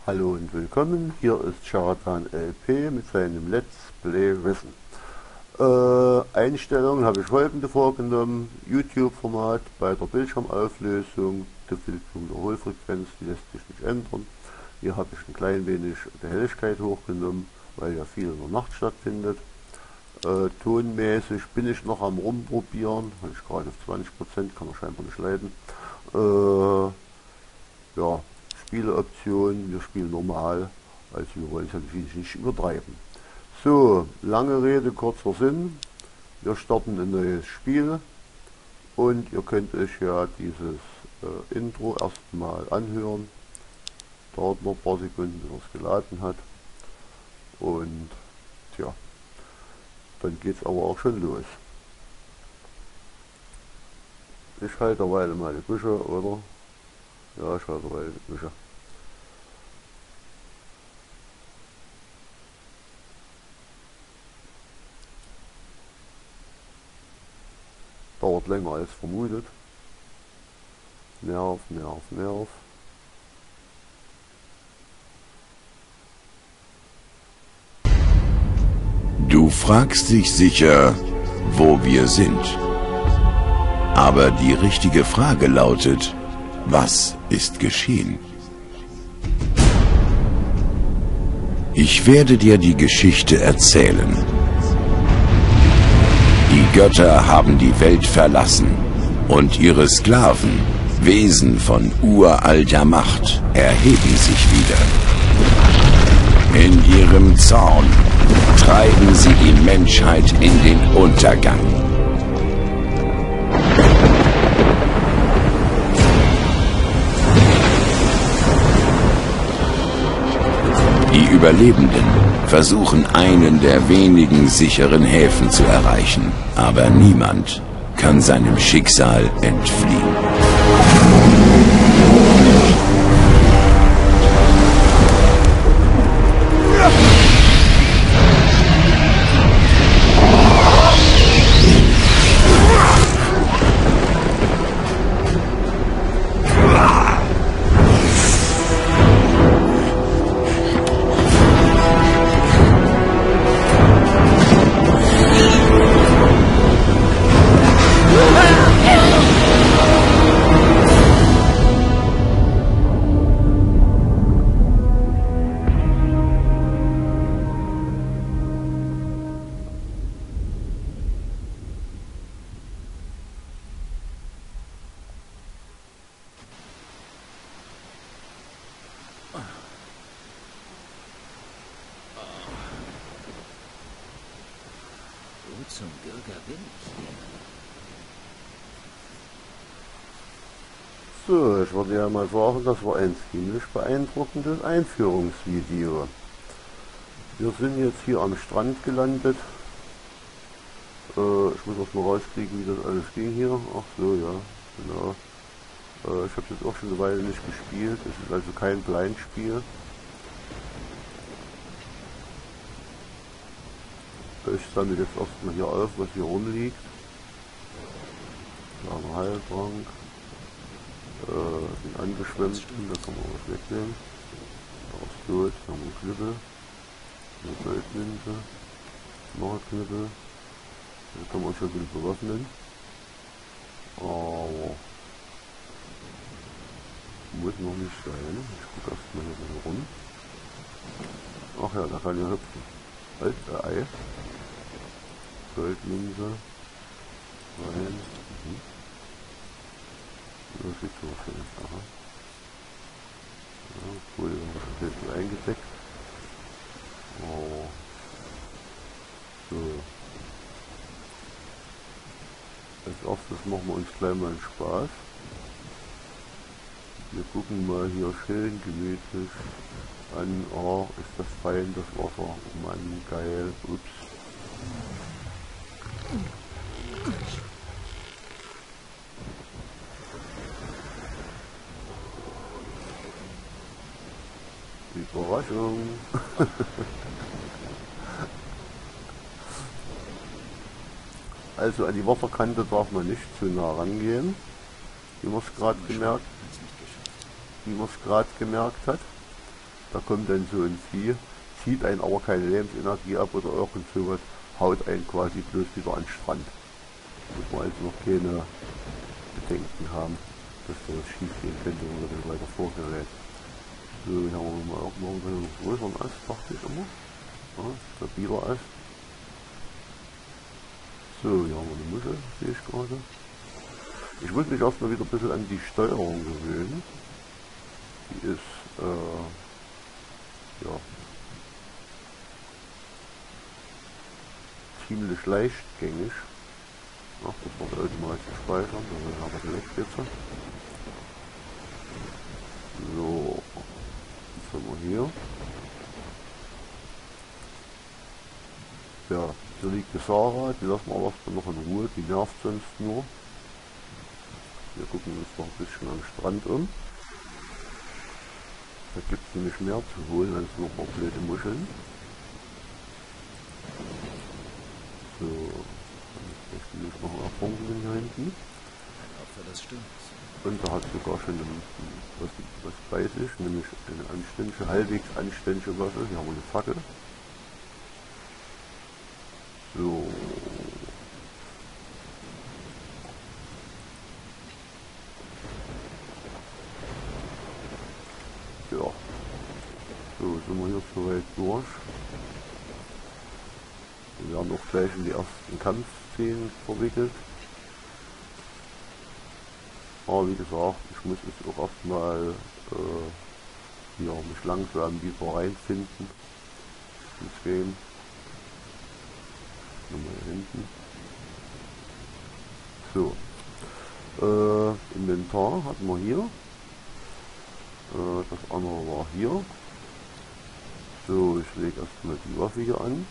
Hallo und willkommen, hier ist Charatan LP mit seinem Let's Play Wissen. Einstellungen habe ich folgende vorgenommen: YouTube-Format bei der Bildschirmauflösung, die Wiederholfrequenz, die lässt sich nicht ändern. Hier habe ich ein klein wenig die Helligkeit hochgenommen, weil ja viel in der Nacht stattfindet. Tonmäßig bin ich noch am Rumprobieren, habe ich gerade auf 20%, kann man scheinbar nicht leiden. Ja, Spieleoption, wir spielen normal, also wir wollen es natürlich nicht übertreiben. So, lange Rede, kurzer Sinn. Wir starten ein neues Spiel und ihr könnt euch ja dieses Intro erstmal anhören. Dauert noch ein paar Sekunden, bis es geladen hat. Und tja, dann geht's aber auch schon los. Ich halte derweil mal die Büsche, oder? Ja, ich halte derweil die Büsche. Dauert länger als vermutet. Nerv, Nerv, Nerv. Du fragst dich sicher, wo wir sind. Aber die richtige Frage lautet, was ist geschehen? Ich werde dir die Geschichte erzählen. Die Götter haben die Welt verlassen und ihre Sklaven, Wesen von uralter Macht, erheben sich wieder. In ihrem Zorn treiben sie die Menschheit in den Untergang. Die Überlebenden versuchen, einen der wenigen sicheren Häfen zu erreichen, aber niemand kann seinem Schicksal entfliehen. Zum Bürger bin ich hier. So, ich würde ja mal sagen, das war ein ziemlich beeindruckendes Einführungsvideo. Wir sind jetzt hier am Strand gelandet. Ich muss erst mal rauskriegen, wie das alles ging hier. Ach so, ja, genau. Ich habe jetzt auch schon eine Weile nicht gespielt. Es ist also kein Blindspiel. Ich sammle jetzt erstmal hier auf, was hier rumliegt. Kleiner Heiltrank. Den angeschwemmten, da kann man was wegnehmen. Da ist tot, da haben wir einen Knüppel. Eine Goldmünze. Noch ein Knüppel. Da kann man schon ein bisschen bewaffnen. Aber muss noch nicht sein. Ich gucke erstmal hier wieder rum. Ach ja, da kann ja hüpfen. Halt, Ei. Goldmünze. Rein. Das sieht so schön aus. Ja, cool, das ist hinten eingedeckt. Oh. So. Als erstes machen wir uns gleich mal einen Spaß. Wir gucken mal hier schön gemütlich an. Oh, ist das fein, das Wasser. Mann, geil. Ups. Überraschung. Also an die Wasserkante darf man nicht zu nah rangehen, wie man es gerade gemerkt hat. Da kommt dann so ein Vieh, zieht einen aber keine Lebensenergie ab oder irgend sowas, haut einen quasi bloß wieder an den Strand. Muss man also noch keine Bedenken haben, dass da was schief gehen könnte, wenn man dann weiter vorgerät. So, hier haben wir mal irgendwo einen größeren Ast, dachte ich immer. Ja, stabiler Ast. So, hier haben wir eine Muschel, sehe ich gerade. Ich muss mich erstmal wieder ein bisschen an die Steuerung gewöhnen. Die ist, ja, ziemlich leichtgängig. Ach, das wird automatisch speichern, dann haben wir direkt jetzt. So, jetzt haben wir hier. Ja, hier liegt die Sarah, die lassen wir aber erstmal noch in Ruhe, die nervt sonst nur. Wir gucken uns noch ein bisschen am Strand um. Da gibt es nämlich mehr zu holen als nur ein paar blöde Muscheln. So, jetzt bin ich noch ein Erfunden hier hinten. Das stimmt. Und da hat sogar schon was bei sich, nämlich eine anständige, halbwegs anständige Waffe. Hier haben wir eine Fackel. So. Ja. So, sind wir hier soweit durch. Wir werden auch gleich in die ersten Kampfszenen verwickelt. Aber wie gesagt, ich muss jetzt auch erstmal hier mich langsam wieder reinfinden ins Game. Nochmal hier hinten. So. Inventar hatten wir hier. Das andere war hier. So, ich lege erstmal die Waffe hier an.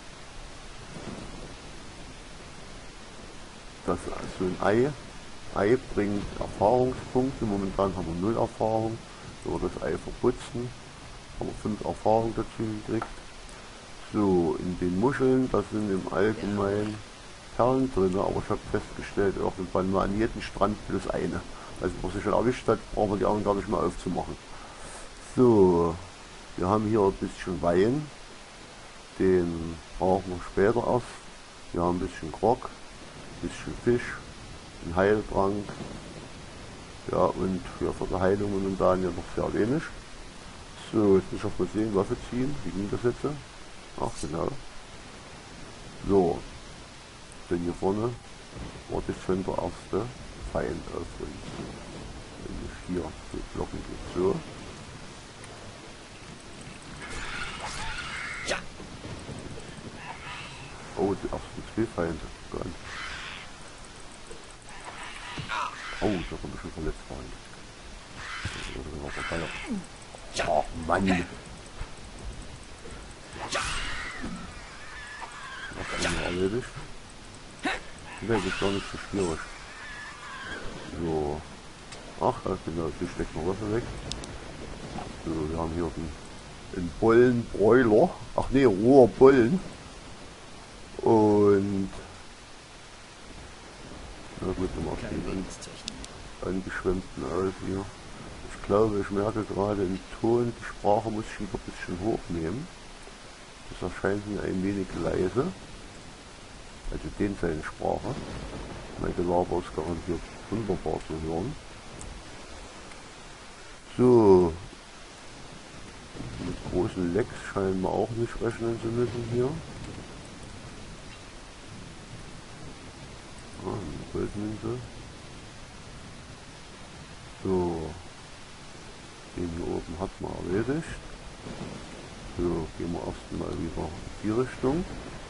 Das ist so ein Ei. Ei bringt Erfahrungspunkte. Momentan haben wir 0 Erfahrung. Wenn wir das Ei verputzen, haben wir 5 Erfahrung dazu gekriegt. So, in den Muscheln, das sind im Allgemeinen Perlen drin, aber ich habe festgestellt, irgendwann mal an jedem Strand plus eine. Also wenn man sich schon erwischt hat, brauchen wir die anderen gar nicht mehr aufzumachen. So, wir haben hier ein bisschen Wein. Den brauchen wir später erst. Wir haben ein bisschen Grog, ein bisschen Fisch, einen Heiltrank. Ja, und ja, für die Heilung momentan ja noch sehr wenig. So, jetzt muss ich auch mal sehen, Waffe ziehen. Wie ging das jetzt? Ach, genau. So, denn hier vorne war das schon der erste Feind auf uns. Wenn ich hier so blocken geht, so. Oh, die ersten 2 Feinde. Gott. Oh, da kommt schon verletzt rein. Ach Mann. Das haben wir erledigt. Das ist gar nicht so schwierig. So. Ach, genau, die steckt noch Wasser weg. So, wir haben hier einen Bollenbräuler. Ach ne, roher Bollen. Und na gut, wir machen den angeschwemmten aus hier. Ich glaube, ich merke gerade im Ton, die Sprache muss ich wieder ein bisschen hochnehmen. Das erscheint mir ein wenig leise. Also den seine Sprache. Mein Gelaber ist garantiert wunderbar zu hören. So. Mit großen Lecks scheinen wir auch nicht rechnen zu müssen hier. Ah, eine Goldmünze. So. Den hier oben hat man erledigt. So, gehen wir erstmal wieder in die Richtung.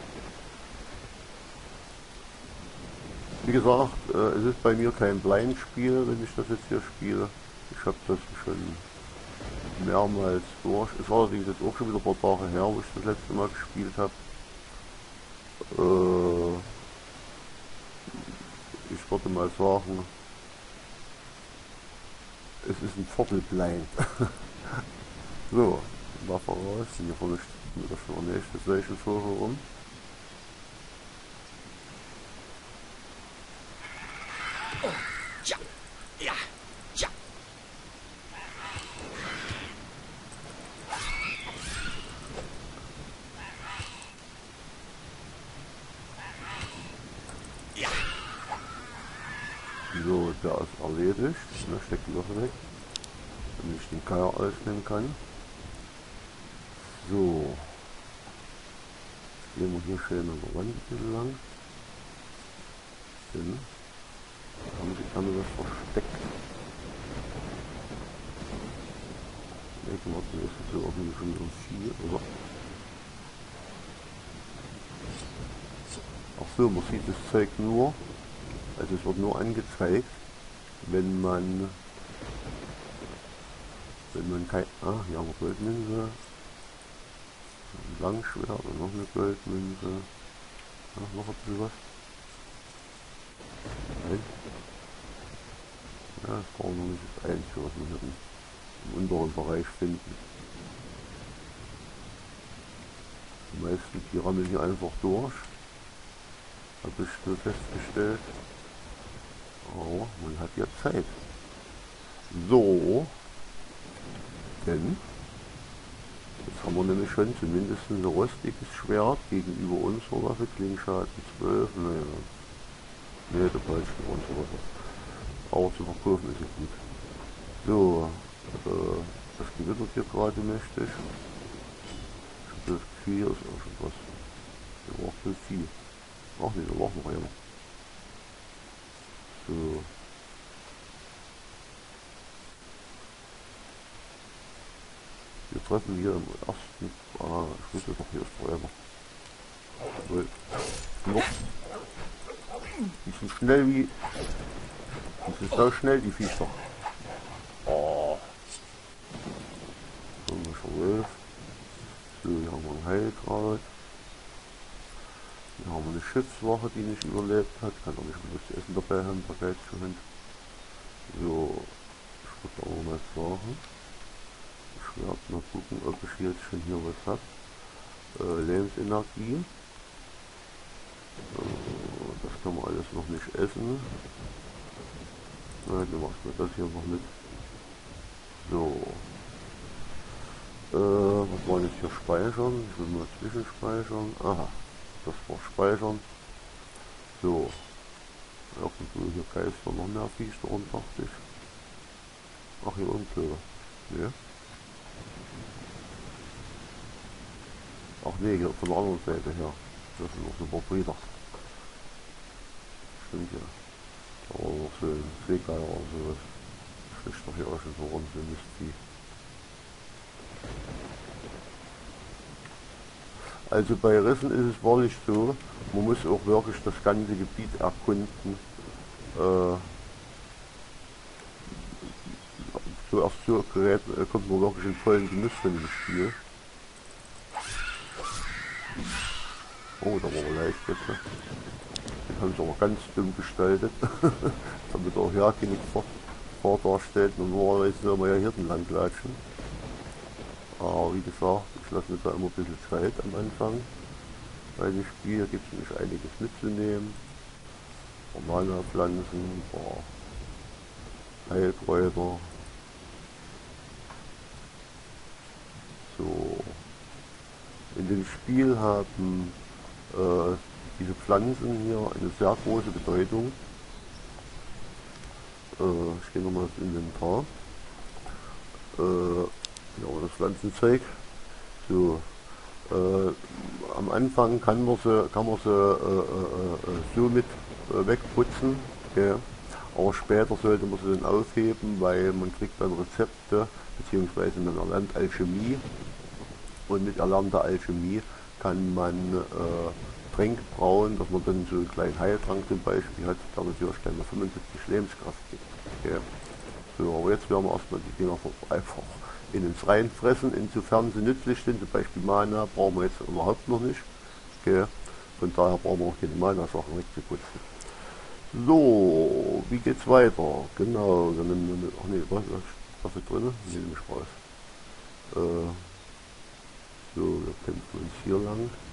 Wie gesagt, es ist bei mir kein Blindspiel, wenn ich das jetzt hier spiele. Ich habe das schon mehrmals durch. Es war allerdings jetzt auch schon wieder ein paar Tage her, wo ich das letzte Mal gespielt habe. Ich würde mal sagen, es ist ein Viertel blind. So, Waffe raus, hier vorne steht das schon nicht, das gleiche vorher rum. So, der ist erledigt. Ne, steckt die Waffe weg, damit ich den Keier öffnen kann. So. Gehen wir hier schön an der Wand entlang. Denn da haben sie gerne was versteckt. Warten, ist das so irgendwie schon so 4, oder? Ach so, man sieht das Zeug nur, also es wird nur angezeigt, wenn man kein, hier haben wir Goldmünze, ein Langschwert und noch eine Goldmünze, noch ein bisschen was. Nein. Ja, das brauchen wir nicht, das Einzige, was wir hier im unteren Bereich finden. Die meisten, die rammeln hier einfach durch. Habe ich so festgestellt. Aber man hat ja Zeit. So. Denn jetzt haben wir nämlich schon zumindest ein rostiges Schwert gegenüber unserer Waffe. Klingschaden 12. Naja. Ne, der falsche unsere Waffe. Aber zu verkaufen ist ja gut. So. Das gewittert hier gerade mächtig. Ich habe das Gefühl, hier ist auch schon was. Hier war so viel. Ach ne, da war noch einer. So. Wir treffen hier im ersten. Ich wusste doch, hier ist noch einer. Noch. Die sind schnell wie. Die sind so schnell, die Viecher. Oh. So, hier haben wir einen Heilgrad. Hier haben wir eine Schiffswache, die nicht überlebt hat. Kann doch nicht mehr das Essen dabei haben, der geizige Hund. So, ich würde auch mal sagen. Ich werde mal gucken, ob ich jetzt schon hier was habe. Lebensenergie. Das kann man alles noch nicht essen. Na, dann macht man das hier noch mit. So. Was wollen wir jetzt hier speichern? Ich will mal zwischenspeichern. Aha, das war speichern. So. Irgendwo hier Geister noch mehr Viecher und dachte ich. Ach, hier unten. Ne? Ach ne, hier von der anderen Seite her. Das sind noch so ein paar Brüder. Stimmt ja. Da war noch so ein Seegeier oder sowas. Schlicht doch hier auch schon so rum, so ein Mistvieh. Also bei Rissen ist es wahrlich so, man muss auch wirklich das ganze Gebiet erkunden. So erst so gerät, kommt man wirklich in vollen Genuss von dem Spiel. Oh, da war er leicht jetzt. Den haben sie aber ganz dumm gestaltet, damit auch ja keine Gefahr darstellt. Normalerweise soll man ja hier lang latschen. Aber wie gesagt, ich lasse mir da immer ein bisschen Zeit am Anfang. Bei dem Spiel gibt es nämlich einiges mitzunehmen. Mana-Pflanzen, Heilkräuter. So. In dem Spiel haben diese Pflanzen hier eine sehr große Bedeutung. Ich gehe nochmal ins Inventar. Ja, das Pflanzenzeug. So, am Anfang kann man sie so mit wegputzen, okay. Aber später sollte man sie dann aufheben, weil man kriegt dann Rezepte, beziehungsweise man erlernt Alchemie. Und mit erlernter Alchemie kann man Tränke brauen, dass man dann so einen kleinen Heiltrank zum Beispiel hat, der natürlich gleich mal 75 Lebenskraft gibt. Okay. So, aber jetzt werden wir erstmal die Dinger einfach in uns reinfressen, insofern sie nützlich sind. Zum Beispiel Mana brauchen wir jetzt überhaupt noch nicht. Okay. Von daher brauchen wir auch keine Mana-Sachen wegzuputzen. So, wie geht's weiter? Genau, dann nehmen wir, ach nee, was ist drin? Nee, nehme ich raus. So, wir kämpfen uns hier lang.